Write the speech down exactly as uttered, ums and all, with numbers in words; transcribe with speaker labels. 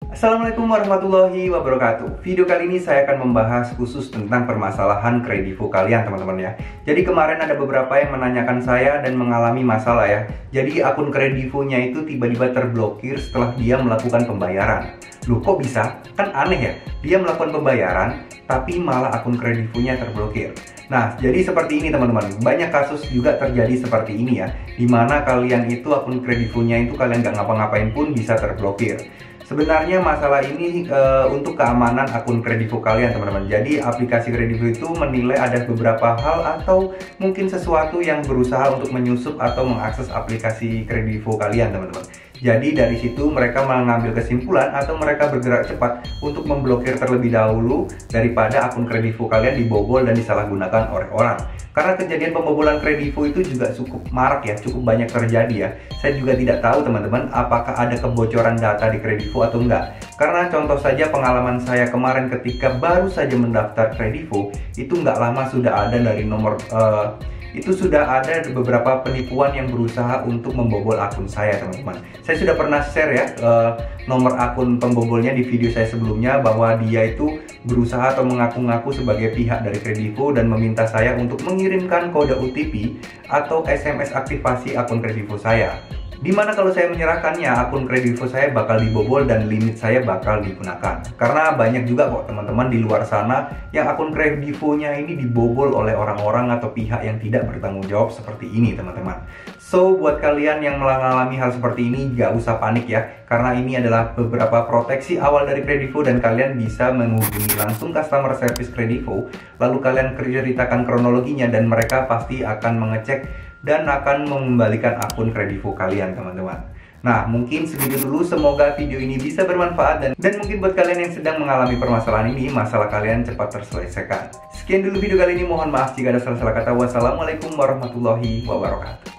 Speaker 1: Assalamualaikum warahmatullahi wabarakatuh. Video kali ini saya akan membahas khusus tentang permasalahan kredivo kalian, teman-teman ya. Jadi kemarin ada beberapa yang menanyakan saya dan mengalami masalah ya. Jadi akun kredivonya itu tiba-tiba terblokir setelah dia melakukan pembayaran. Loh, kok bisa? Kan aneh ya. Dia melakukan pembayaran tapi malah akun kredivonya terblokir. Nah, jadi seperti ini teman-teman. Banyak kasus juga terjadi seperti ini ya, dimana kalian itu akun kredivonya itu kalian nggak ngapa-ngapain pun bisa terblokir. Sebenarnya masalah ini e, untuk keamanan akun kredivo kalian, teman-teman. Jadi aplikasi kredivo itu menilai ada beberapa hal atau mungkin sesuatu yang berusaha untuk menyusup atau mengakses aplikasi kredivo kalian, teman-teman. Jadi dari situ mereka mengambil kesimpulan atau mereka bergerak cepat untuk memblokir terlebih dahulu daripada akun kredivo kalian dibobol dan disalahgunakan oleh orang. Karena kejadian pembobolan kredivo itu juga cukup marak ya, cukup banyak terjadi ya. Saya juga tidak tahu teman-teman apakah ada kebocoran data di kredivo atau enggak. Karena contoh saja pengalaman saya kemarin ketika baru saja mendaftar kredivo, itu nggak lama sudah ada dari nomor uh, itu sudah ada beberapa penipuan yang berusaha untuk membobol akun saya, teman-teman. Saya sudah pernah share ya uh, nomor akun pembobolnya di video saya sebelumnya, bahwa dia itu berusaha atau mengaku-ngaku sebagai pihak dari kredivo dan meminta saya untuk mengirimkan kode O T P atau S M S aktivasi akun kredivo saya. Dimana kalau saya menyerahkannya, akun kredivo saya bakal dibobol dan limit saya bakal digunakan. Karena banyak juga kok teman-teman di luar sana yang akun kredivonya ini dibobol oleh orang-orang atau pihak yang tidak bertanggung jawab seperti ini, teman-teman. So, buat kalian yang mengalami hal seperti ini, gak usah panik ya. Karena ini adalah beberapa proteksi awal dari kredivo dan kalian bisa menghubungi langsung customer service kredivo. Lalu kalian ceritakan kronologinya dan mereka pasti akan mengecek dan akan mengembalikan akun kredivo kalian, teman-teman. Nah, mungkin segitu dulu. Semoga video ini bisa bermanfaat dan, dan mungkin buat kalian yang sedang mengalami permasalahan ini, masalah kalian cepat terselesaikan. Sekian dulu video kali ini. Mohon maaf jika ada salah-salah kata. Wassalamualaikum warahmatullahi wabarakatuh.